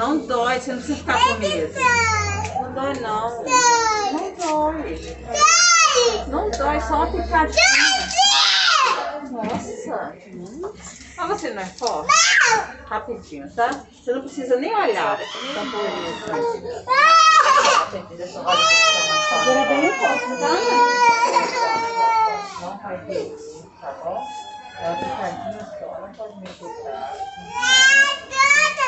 Não dói, você não precisa ficar com medo. Não dói não. Não dói. Não dói, só uma picadinha. Nossa. Mas você não é forte? Rapidinho, tá? Você não precisa nem olhar. Agora é bem forte, tá? Não vai ver, tá bom? É uma picadinha só, não pode mexer.